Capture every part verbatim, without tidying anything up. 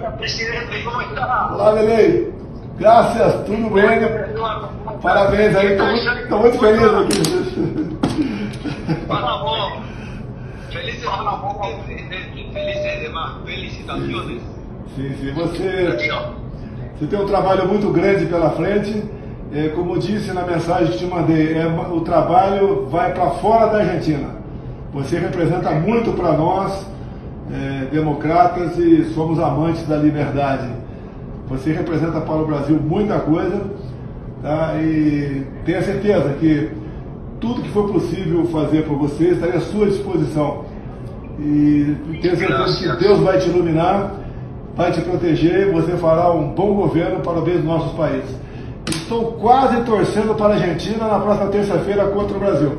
Presidente, ¿cómo está? Olá, Lelei. Graças, tudo bem. Parabéns aí, estou muito feliz aqui. Para vos. Felices para vos, felices demais. Felicitações. Sim, sim. Você, você tem um trabalho muito grande pela frente. É, como disse na mensagem que te mandei, é, o trabalho vai para fora da Argentina. Você representa muito para nós, é, democratas, e somos amantes da liberdade. Você representa para o Brasil muita coisa, tá? E tenha certeza que tudo que for possível fazer por você estaria à sua disposição. E tenha certeza que Deus vai te iluminar, vai te proteger, e você fará um bom governo para o bem dos nossos países. Estou quase torcendo para a Argentina na próxima terça-feira contra o Brasil.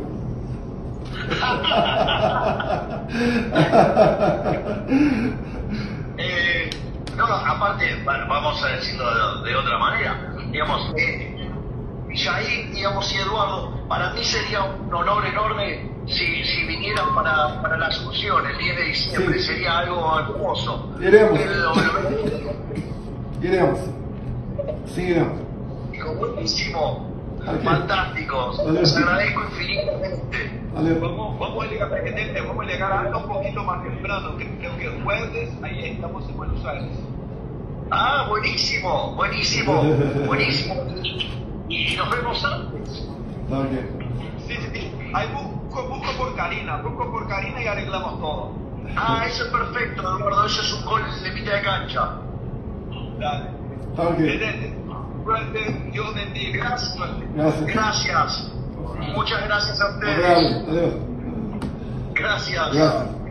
eh, no, aparte, vamos a decirlo de, de otra manera, digamos, eh, Jair, digamos, y Eduardo, para mí sería un honor enorme si, si vinieran para, para la Asunción el diez de diciembre, sí. Sería algo hermoso. Iremos. Pero, iremos. Sí, iremos. Buenísimo, okay. Fantástico, les agradezco infinitamente. Vale. Vamos, vamos a llegar, presidente, vamos a llegar a un poquito más temprano, que creo que el jueves, ahí estamos en Buenos Aires. Ah, buenísimo, buenísimo, buenísimo. Y nos vemos antes. Okay. Sí, sí, sí. Ahí busco, busco por Karina, busco por Karina y arreglamos todo. Ah, eso es perfecto, Eduardo, eso es un gol de mitad de cancha. Dale. Okay. Presidente, suerte, Dios bendiga. Gracias. Gracias. Gracias. Muchas gracias a ustedes. Adiós. Adiós. Gracias. Gracias.